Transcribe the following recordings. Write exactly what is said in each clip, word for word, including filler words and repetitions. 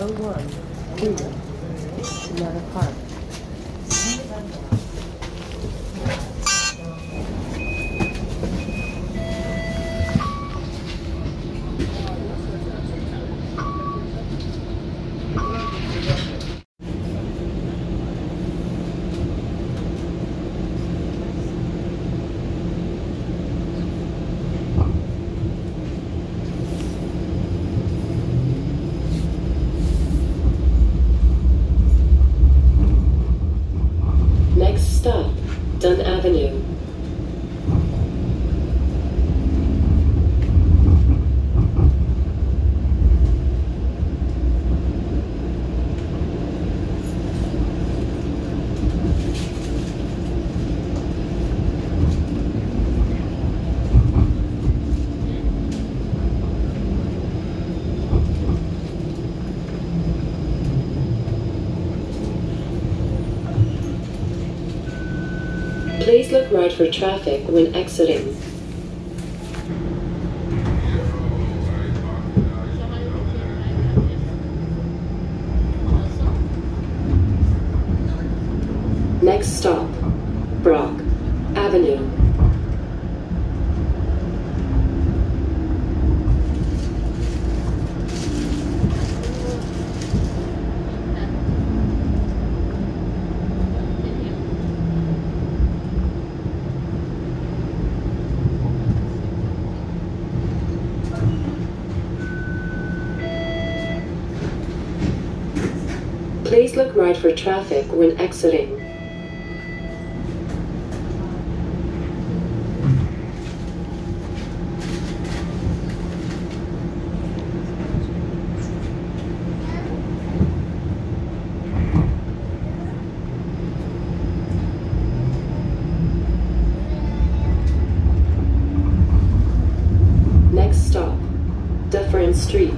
oh one, two, another park. Stop, Dunn Avenue. Please look right for traffic when exiting. Next stop, Brock Avenue. Please look right for traffic when exiting. Next stop, Dufferin Street.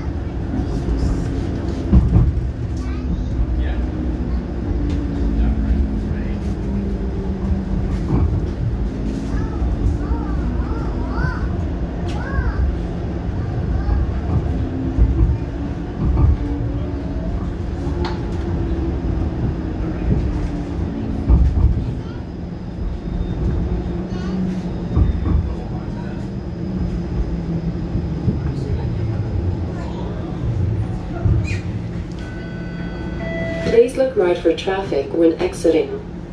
Please look right for traffic when exiting.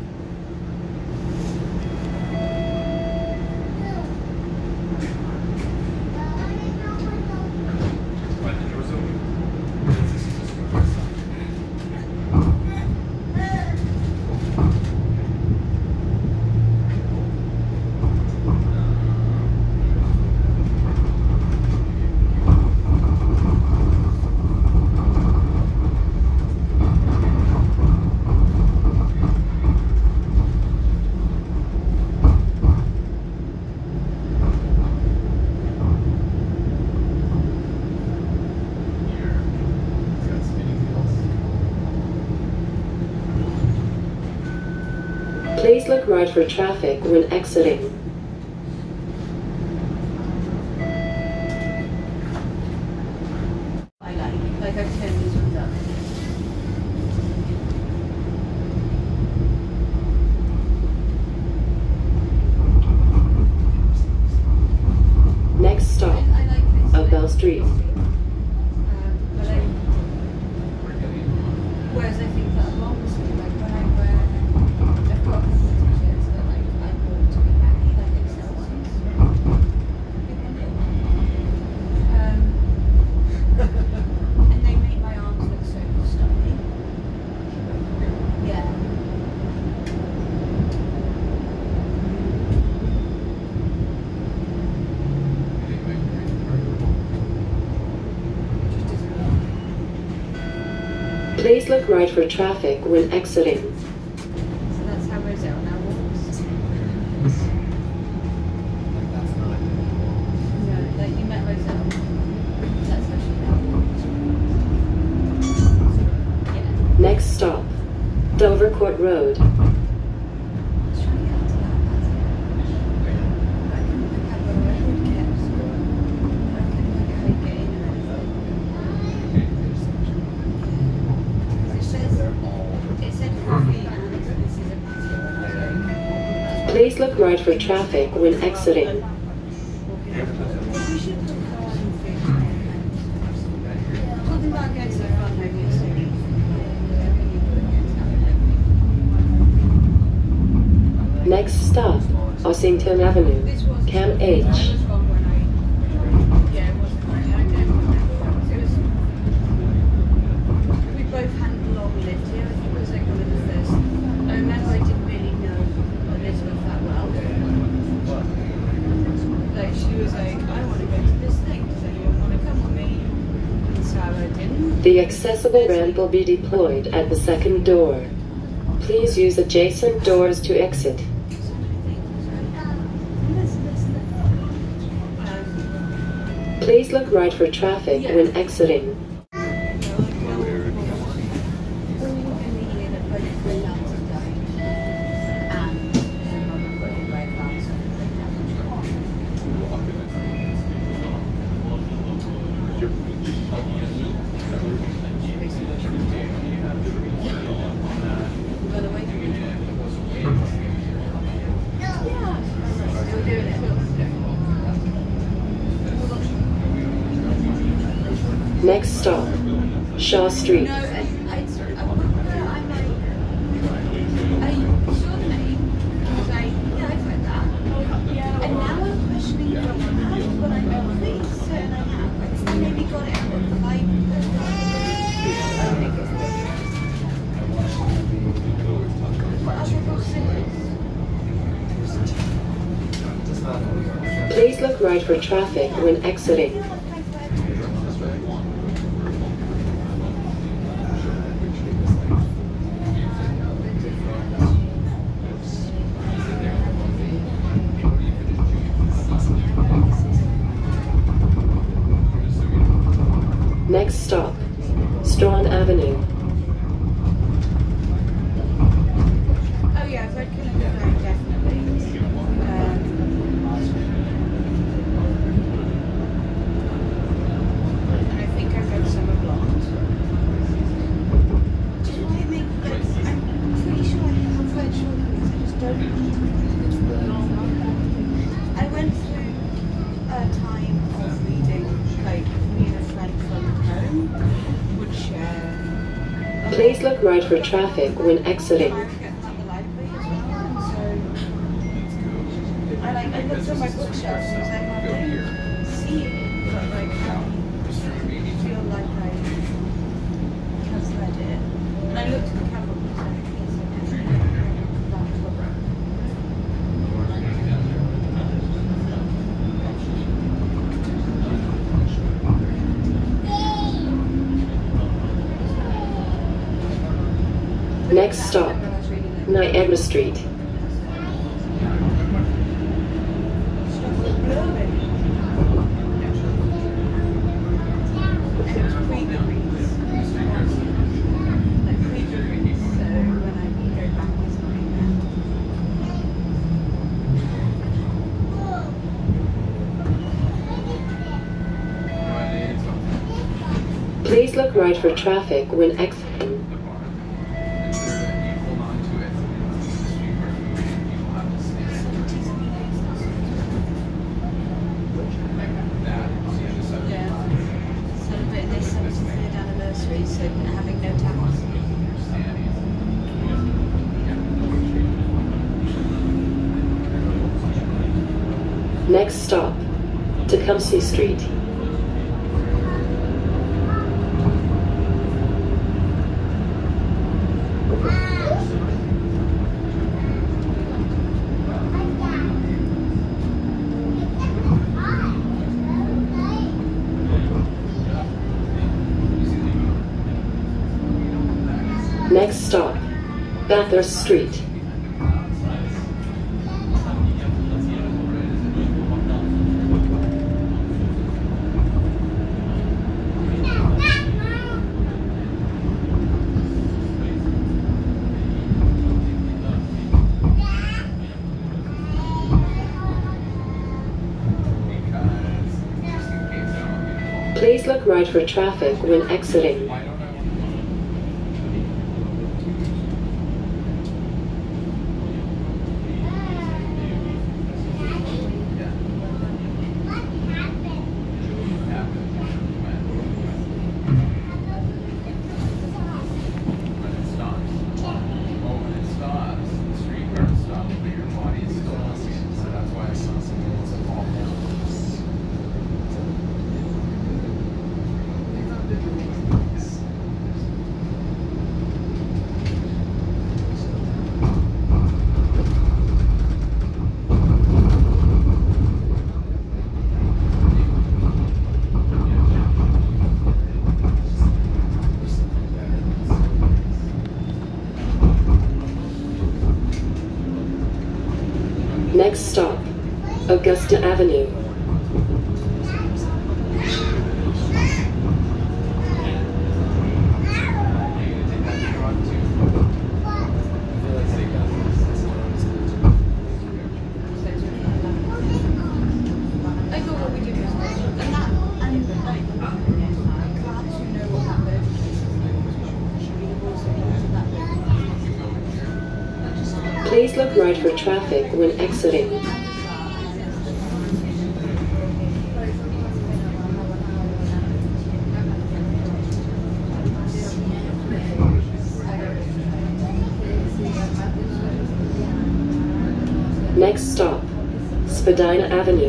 Please look right for traffic when exiting. I like, like I've turned these ones up. Next stop, I, I like this. Upbell Street. Um, but I, whereas I think that belongs to me, like when I wear, I've got a couple of t-shirts that like I bought to be baggy, like X L ones. Um, and they make my arms look so stuffy. Yeah. Please look right for traffic when exiting. So that's how Roselle now walks. No, like you met Roselle. That's how she now walks. Yeah. Next stop, Dovercourt Road. I was trying to get onto that pattern. I couldn't pick up where I would get. I couldn't like how you get in or anything. Please look right for traffic when exiting. Talking about going to the front, maybe it's Next stop, Ossington Avenue, Cam H. The accessible ramp will be deployed at the second door. Please use adjacent doors to exit. Please look right for traffic when exiting. Next stop, Shaw Street. No, I, I, I, I'm like, are you sure the name? Because I, yeah, I've read that. And now I'm questioning what I have, but I'm pretty certain I have. I just maybe got it out of the library. Please look right for traffic when exiting. Next stop, Strawn Avenue. Oh yeah, I've read Killing the Road, definitely. Um, and I think I've read Summer Blonde. Just why it makes, like, I'm pretty sure I have read shortcuts, I just don't I went through a time of reading, like, me and a friend from home would share. Please look right for traffic when exiting. I like I looked on my bookshelves and was like, I don't see it, but like I feel like I have read it. And I looked at the cover and was like, yes, I definitely read that book. Next stop, Niagara Street. Please look right for traffic when exiting. Next stop, Tecumseh Street. Next stop, Bathurst Street. Please look right for traffic when exiting. Next stop, Augusta Avenue. I thought what we did was great. And that, and like, I'm glad to know what that bit was. Please look right for traffic when exiting. Next stop, Spadina Avenue.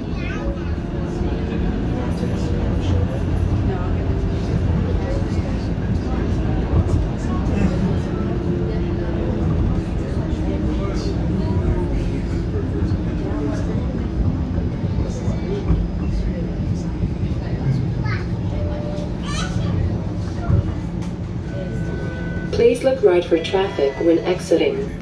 Please look right for traffic when exiting.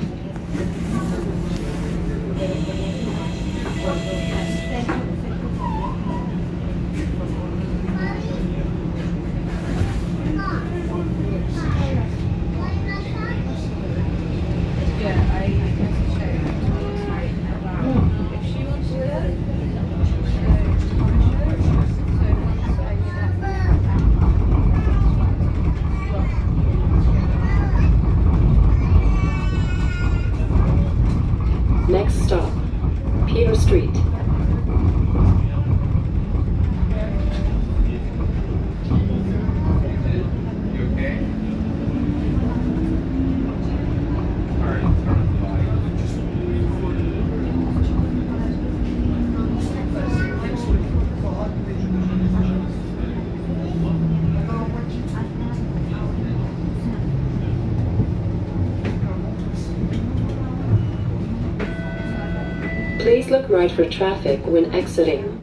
Next stop, Peter Street. Please look right for traffic when exiting.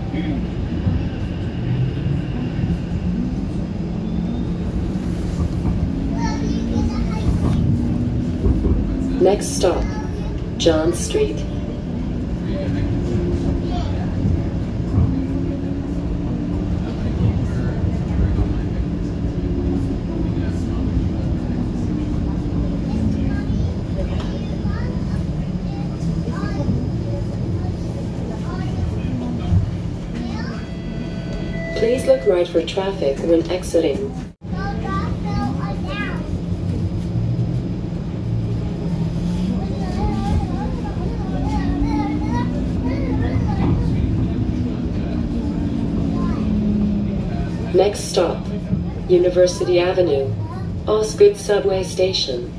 Next stop, John Street. Please look right for traffic when exiting. Next stop, University Avenue, Osgood Subway Station.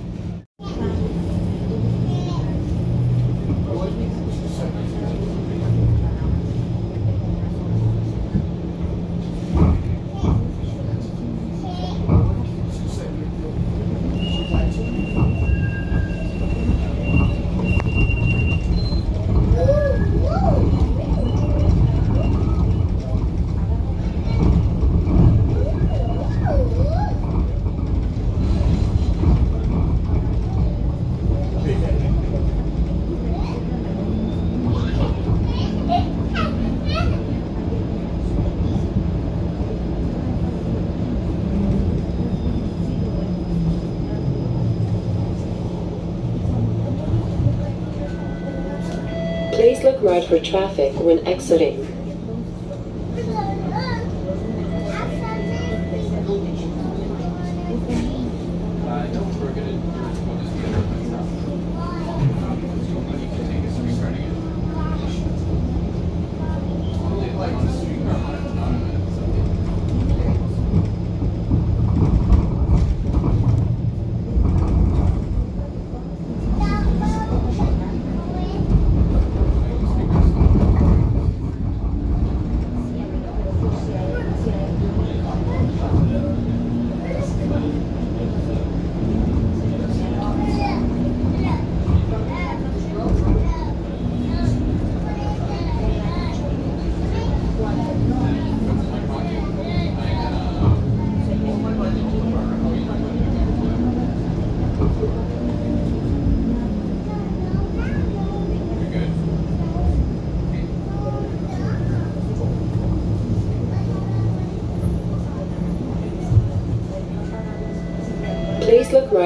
Please look right for traffic when exiting.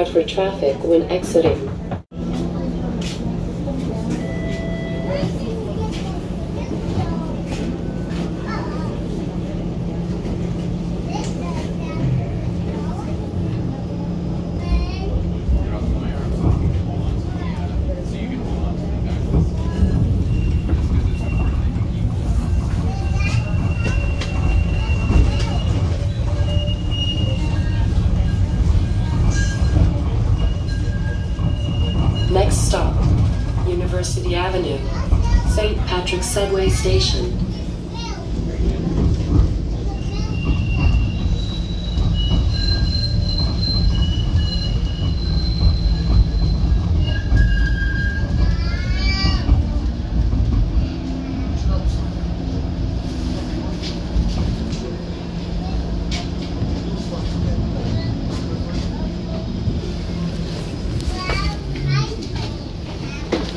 right for traffic when exiting. Next stop, University Avenue, Saint Patrick's Subway Station.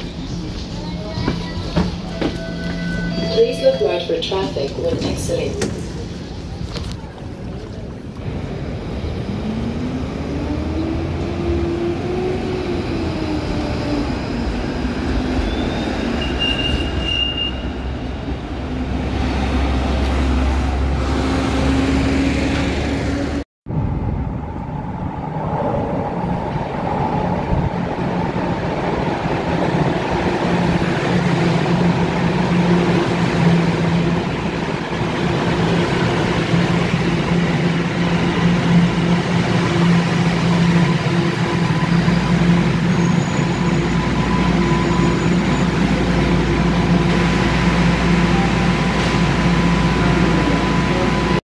Please look right for traffic when exiting.